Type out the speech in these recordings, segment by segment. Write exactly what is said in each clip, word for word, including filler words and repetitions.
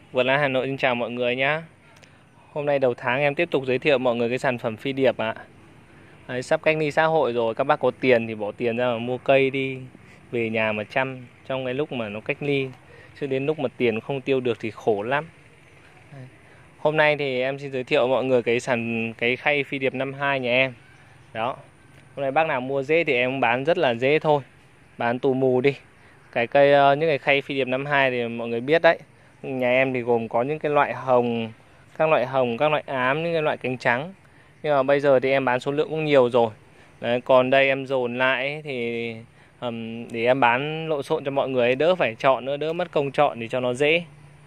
Vườn Lan Hà Nội xin chào mọi người nhé. Hôm nay đầu tháng em tiếp tục giới thiệu mọi người cái sản phẩm phi điệp ạ. Đấy, sắp cách ly xã hội rồi, các bác có tiền thì bỏ tiền ra mà mua cây đi, về nhà mà chăm trong cái lúc mà nó cách ly, chứ đến lúc mà tiền không tiêu được thì khổ lắm. Đấy. Hôm nay thì em xin giới thiệu mọi người cái sản cái khay phi điệp năm hai nhà em. Đó. Hôm nay bác nào mua dễ thì em bán rất là dễ thôi. Bán tù mù đi. Cái cây những cái khay phi điệp năm hai thì mọi người biết đấy. Nhà em thì gồm có những cái loại hồng, các loại hồng, các loại ám, những cái loại cánh trắng. Nhưng mà bây giờ thì em bán số lượng cũng nhiều rồi. Đấy, còn đây em dồn lại thì um, để em bán lộn xộn cho mọi người, đỡ phải chọn nữa, đỡ mất công chọn thì cho nó dễ.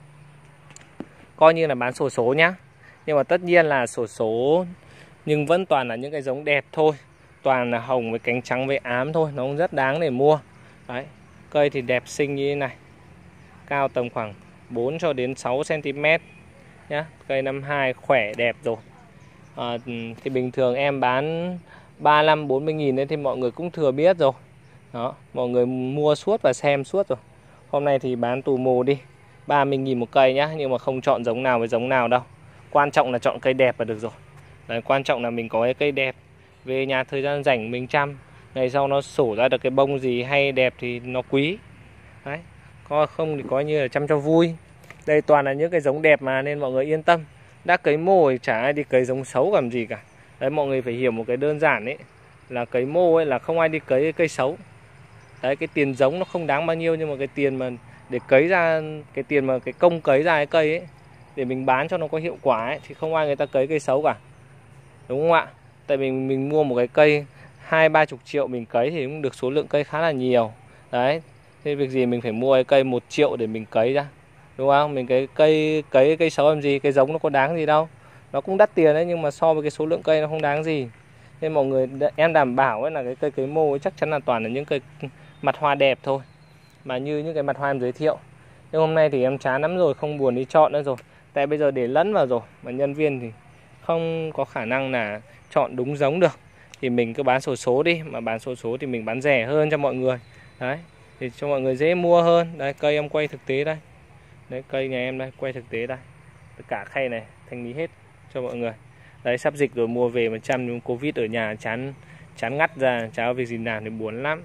Coi như là bán xổ số nhá. Nhưng mà tất nhiên là xổ số nhưng vẫn toàn là những cái giống đẹp thôi. Toàn là hồng với cánh trắng với ám thôi, nó cũng rất đáng để mua. Đấy, cây thì đẹp xinh như thế này. Cao tầm khoảng bốn cho đến sáu xăng ti mét nhá. Cây năm hai khỏe đẹp rồi. À, thì bình thường em bán ba mươi lăm bốn mươi nghìn ấy thì mọi người cũng thừa biết rồi. Đó, mọi người mua suốt và xem suốt rồi. Hôm nay thì bán tù mù đi, ba mươi nghìn một cây nhá, nhưng mà không chọn giống nào với giống nào đâu. Quan trọng là chọn cây đẹp là được rồi. Đấy, quan trọng là mình có cái cây đẹp, về nhà thời gian rảnh mình chăm, ngày sau nó sổ ra được cái bông gì hay đẹp thì nó quý. Đấy, có không thì coi như là chăm cho vui. Đây toàn là những cái giống đẹp mà, nên mọi người yên tâm. Đã cấy mô thì chả ai đi cấy giống xấu làm gì cả. Đấy, mọi người phải hiểu một cái đơn giản ấy, là cấy mô ấy là không ai đi cấy cái cây xấu. Đấy, cái tiền giống nó không đáng bao nhiêu, nhưng mà cái tiền mà để cấy ra, cái tiền mà cái công cấy ra cái cây ấy, để mình bán cho nó có hiệu quả ấy, thì không ai người ta cấy cây xấu cả. Đúng không ạ? Tại vì mình, mình mua một cái cây hai ba chục triệu mình cấy thì cũng được số lượng cây khá là nhiều. Đấy, thế việc gì mình phải mua cái cây một triệu để mình cấy ra, đúng không? Mình cái cây cấy cây xấu làm gì, cái giống nó có đáng gì đâu. Nó cũng đắt tiền đấy, nhưng mà so với cái số lượng cây nó không đáng gì. Nên mọi người, em đảm bảo ấy là cái cây cấy mô ấy chắc chắn là toàn là những cây mặt hoa đẹp thôi, mà như những cái mặt hoa em giới thiệu. Nhưng hôm nay thì em chán lắm rồi, không buồn đi chọn nữa rồi. Tại bây giờ để lẫn vào rồi, mà nhân viên thì không có khả năng là chọn đúng giống được, thì mình cứ bán xổ số đi. Mà bán xổ số thì mình bán rẻ hơn cho mọi người. Đấy, thì cho mọi người dễ mua hơn. Đấy, cây em quay thực tế đây. Đấy, cây nhà em đây, quay thực tế đây. Tất cả khay này thanh lý hết cho mọi người. Đấy, sắp dịch rồi mua về mà chăm, nhưng Covid ở nhà chán chán ngắt ra, chả có việc gì làm thì buồn lắm.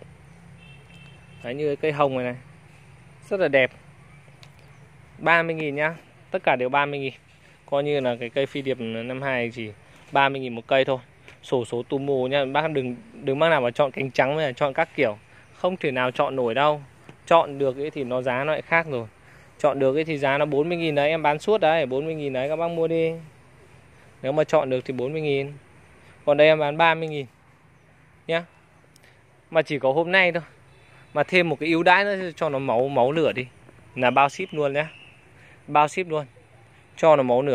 Đấy, như cái cây hồng này này, rất là đẹp, ba mươi nghìn nhá. Tất cả đều ba mươi nghìn. Coi như là cái cây phi điệp năm hai chỉ ba mươi nghìn một cây thôi. Sổ số tù mù nha. Bác đừng đừng bác nào mà chọn cánh trắng hay là chọn các kiểu, không thể nào chọn nổi đâu. Chọn được ấy thì nó giá nó lại khác rồi. Chọn được ấy thì giá nó bốn mươi nghìn đấy, em bán suốt đấy, bốn mươi nghìn đấy các bác mua đi. Nếu mà chọn được thì bốn mươi nghìn. Còn đây em bán ba mươi nghìn nhá. Mà chỉ có hôm nay thôi. Mà thêm một cái ưu đãi nữa cho nó máu máu lửa đi, là bao ship luôn nhá. Bao ship luôn. Cho nó máu lửa,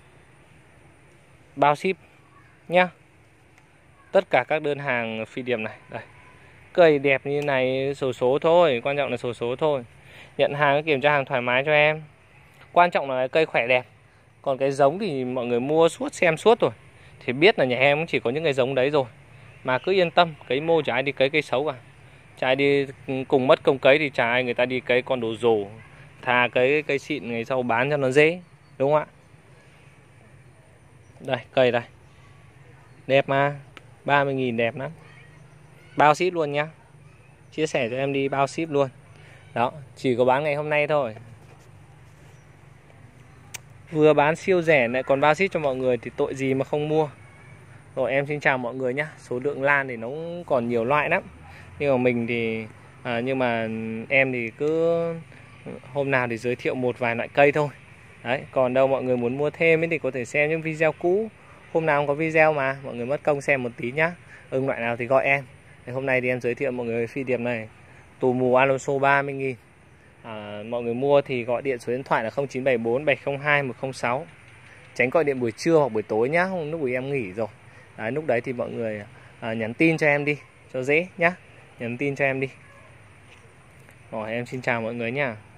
bao ship nhá. Tất cả các đơn hàng phi điệp này. Đây, cây đẹp như này, sổ số thôi. Quan trọng là sổ số thôi. Nhận hàng, kiểm tra hàng thoải mái cho em. Quan trọng là cái cây khỏe đẹp. Còn cái giống thì mọi người mua suốt, xem suốt rồi, thì biết là nhà em cũng chỉ có những cái giống đấy rồi. Mà cứ yên tâm, cấy mô chả ai đi cấy cây xấu cả. Chả ai đi cùng mất công cấy thì chả ai người ta đi cấy con đồ rồ. Thà cấy cây xịn ngày sau bán cho nó dễ. Đúng không ạ? Đây, cây đây. Đẹp mà, ba mươi nghìn đẹp lắm. Bao ship luôn nhá. Chia sẻ cho em đi, bao ship luôn. Đó, chỉ có bán ngày hôm nay thôi. Vừa bán siêu rẻ lại còn bao ship cho mọi người thì tội gì mà không mua. Rồi em xin chào mọi người nhá. Số lượng lan thì nó cũng còn nhiều loại lắm. Nhưng mà mình thì à, nhưng mà em thì cứ hôm nào thì giới thiệu một vài loại cây thôi. Đấy, còn đâu mọi người muốn mua thêm ấy thì có thể xem những video cũ. Hôm nào không có video mà, mọi người mất công xem một tí nhá. Ưng loại nào thì gọi em. Thì hôm nay thì em giới thiệu mọi người phi điệp này, tù mù Alonso ba mươi nghìn. À, mọi người mua thì gọi điện số điện thoại là không chín bảy bốn bảy không hai một không sáu. Tránh gọi điện buổi trưa hoặc buổi tối nhá, lúc buổi em nghỉ rồi. Đấy, lúc đấy thì mọi người à, nhắn tin cho em đi cho dễ nhá. Nhắn tin cho em đi. Rồi em xin chào mọi người nhá.